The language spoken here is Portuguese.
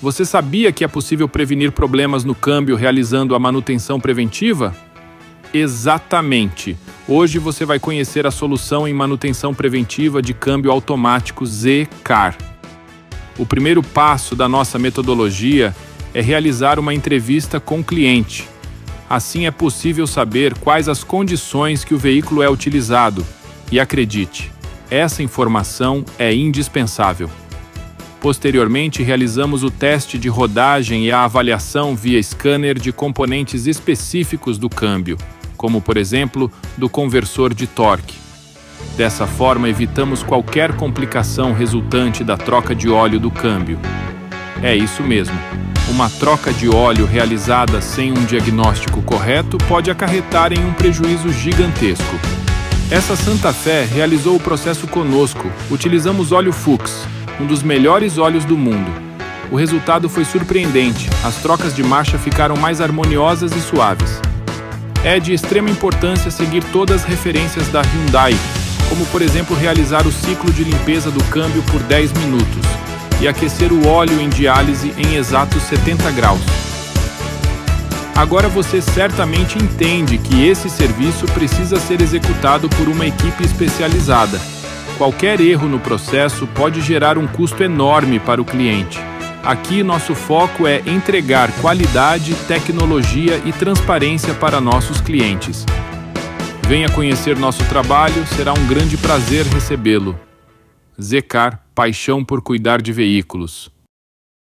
Você sabia que é possível prevenir problemas no câmbio realizando a manutenção preventiva? Exatamente! Hoje você vai conhecer a solução em manutenção preventiva de câmbio automático Z-Car. O primeiro passo da nossa metodologia é realizar uma entrevista com o cliente. Assim é possível saber quais as condições que o veículo é utilizado. E acredite, essa informação é indispensável. Posteriormente, realizamos o teste de rodagem e a avaliação via scanner de componentes específicos do câmbio, como, por exemplo, do conversor de torque. Dessa forma, evitamos qualquer complicação resultante da troca de óleo do câmbio. É isso mesmo. Uma troca de óleo realizada sem um diagnóstico correto pode acarretar em um prejuízo gigantesco. Essa Santa Fé realizou o processo conosco. Utilizamos óleo Fuchs, um dos melhores óleos do mundo. O resultado foi surpreendente. As trocas de marcha ficaram mais harmoniosas e suaves. É de extrema importância seguir todas as referências da Hyundai, como por exemplo realizar o ciclo de limpeza do câmbio por 10 minutos e aquecer o óleo em diálise em exatos 70 graus. Agora você certamente entende que esse serviço precisa ser executado por uma equipe especializada. Qualquer erro no processo pode gerar um custo enorme para o cliente. Aqui nosso foco é entregar qualidade, tecnologia e transparência para nossos clientes. Venha conhecer nosso trabalho, será um grande prazer recebê-lo. Z-Car, paixão por cuidar de veículos.